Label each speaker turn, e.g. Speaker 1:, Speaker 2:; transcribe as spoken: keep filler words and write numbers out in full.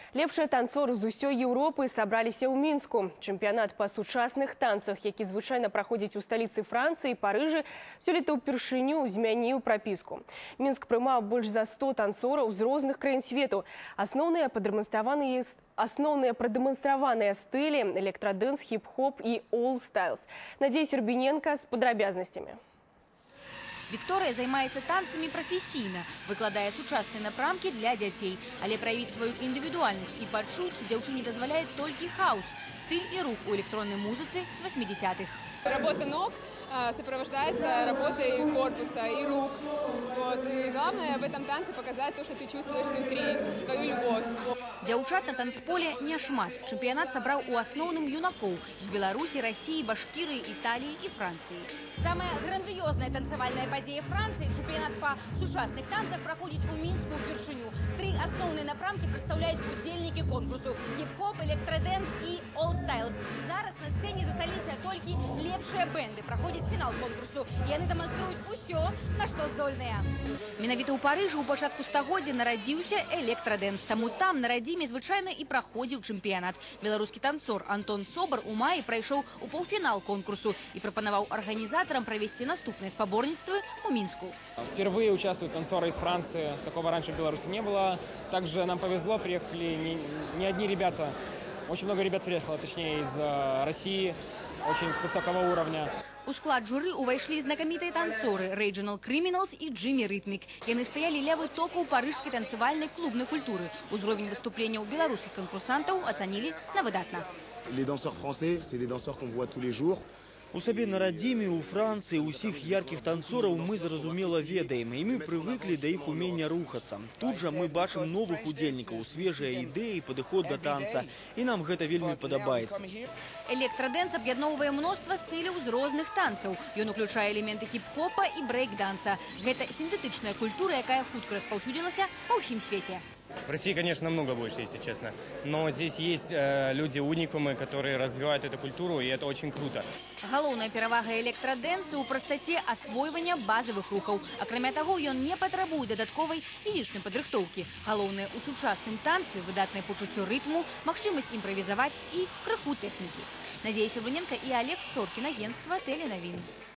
Speaker 1: Лепшыя танцоры з усёй Еўропы сабраліся ў Мінску. Чэмпіянат па сучасных танцах, які звычайна праходзіць у сталіцы Францыі і Парыжы, сёлета ўпершыню змяніў прапіску. Мінск прымаў больш за сто танцораў з розных краін свету. Асноўныя падэманстраваныя Основные продемонстрованные стили – электродэнс, хип-хоп и all styles. Надея Сербиненко с подробязностями.
Speaker 2: Вікторыя займаецца танцамі прафесійна, выкладае сучасныя напрамкі для дзяцей. Але праявіць сваю індывідуальнасць і пачуць дзяўчыне дазваляе толькі хаус – стыль і рух у электроннай музыцы з восьмидесятых.
Speaker 3: Работа ног сопровождается работой корпуса и рук. Вот. И главное в этом танце показать то, что ты чувствуешь внутри, свою любовь.
Speaker 2: Дзяўчат на танцполе няшмат. Чэмпіянат сабраў у асноўным юнакоў з Беларусі, России, Башкірыі, Італіі і Францыі. Самая грандыёзная танцавальная падзея Францыі, чэмпіянат па сучасных танцах, праходзіць у Мінску ўпершыню. Тры асноўныя напрамкі прадстаўляюць удзельнікі конкурсу – хип-хоп, электродэнс і all styles. Зараз на сцэне засталіся толькі лепшыя бэнды. Праходзіць фінал конкурсу, і яны дэманструюць усё, на што здольныя. Менавіта ў Парыжы ў пачатку стагоддзя нарадзіўся электродэнс. Таму там на радзіме звычайна і праходзіў чэмпіянат. Беларускі танцор Антон Собар у маі прайшоў у паўфінал конкурсу і прапанаваў арганізатарам провести наступные спаборніцтвы у Минску.
Speaker 4: Впервые участвуют танцоры из Франции. Такого раньше в Беларуси не было. Также нам повезло, приехали не, не одни ребята. Очень много ребят приехало, точнее, из э, России, очень высокого уровня.
Speaker 2: У склад журы увайшлі знакамітыя танцоры Regional Criminals и Jimmy Rhythmic. Яны стаялі ля вытокаў парыжскай танцевальной клубной культуры. Узровень выступленняў беларускіх канкурсантаў ацанілі на выдатна.
Speaker 5: Les danseurs français, c'est des danseurs qu'on voit tous les jours.
Speaker 6: У сабе на радзіме, у Францыі, усіх яркіх танцораў мы, зразумела, ведаем, і мы прывыклі да іх умення рухацца. Тут жа мы бачым новых удзельнікаў, свежыя ідэі, падыход да танца, і нам гэта вельмі падабаецца.
Speaker 2: Электродэнс аб'ядноўвае мноства стыляў з розных танцаў. Ён уключае элементы хип-хопа і брейк-данса. Гэта синтетычная культура, якая хутка распаўсюдзілася па ўсім свеце.
Speaker 7: В России, конечно, намного больше, если честно. Но здесь есть э, люди-уникумы, которые развивают эту культуру, и это очень круто.
Speaker 2: Галоўная перавага электродэнса ў прастаце асвойвання базавых рухаў. Акрамя таго, ён не патрабуе дадатковай фізічнай падрыхтоўкі. Галоўнае ў сучасным танцы выдатнае пачуццё рытму, магчымасць імправізаваць і крыху тэхнікі. Надзея Сербиненко і Олег Соркін, агентства Теленавін.